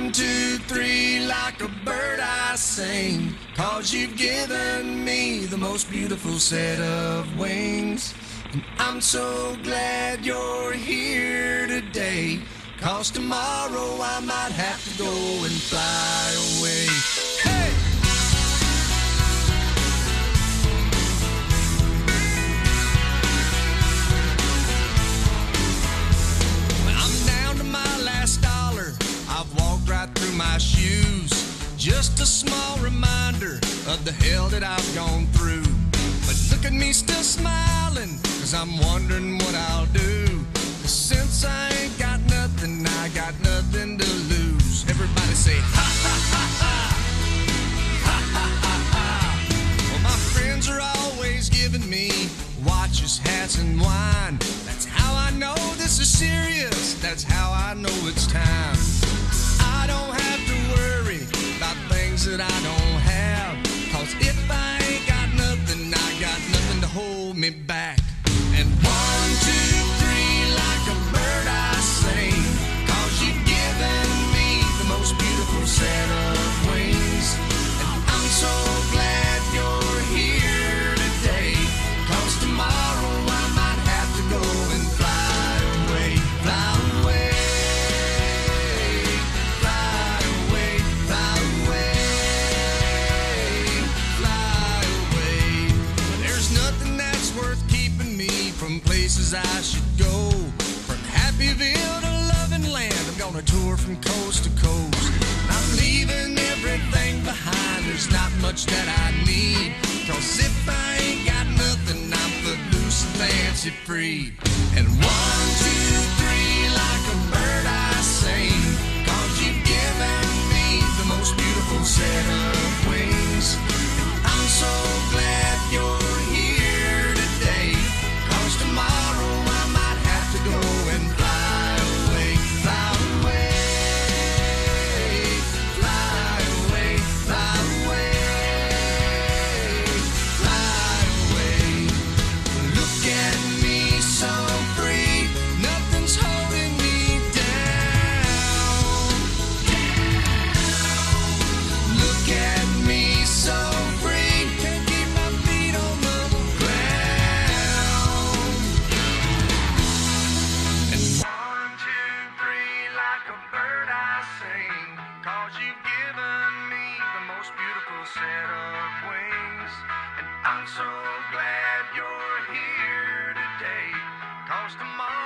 1, 2, 3, like a bird I sing, 'cause you've given me the most beautiful set of wings. And I'm so glad you're here today, 'cause tomorrow I might have to go and fly away. Hey! Through my shoes, just a small reminder of the hell that I've gone through. But look at me still smiling, 'cause I'm wondering what I'll do. 'Cause since I ain't got nothing, I got nothing to lose. Everybody say ha ha ha ha, ha ha ha ha. Well, my friends are always giving me watches, hats, and wine. That's how I know this is serious, that's how I know it's time. I don't have to worry about things that I don't have, 'cause if I ain't got nothing, I got nothing to hold me back. And 1, 2, 3, like a bird I sing, 'cause you've given me the most beautiful set of wings. And I'm so glad you're here today, 'cause tomorrow I might have to go and fly away, fly away. Places I should go, from Happyville to Loving Land. I'm gonna tour from coast to coast. I'm leaving everything behind. There's not much that I need, 'cause if I ain't got nothing, I'm footloose and fancy free. And 1, 2, 3, like a bird I sing, 'cause you've given me the most beautiful set of wings. And I'm so glad you're here today, 'cause tomorrow I might have to go and fly away, fly away, fly away, fly away, fly away. Look at me so free, nothing's holding me down. Look at me so free, can't keep my feet on the ground. And 1, 2, 3, like a bird I sing, 'cause you've given me the most beautiful set of wings. And I'm so glad you're here today, 'cause tomorrow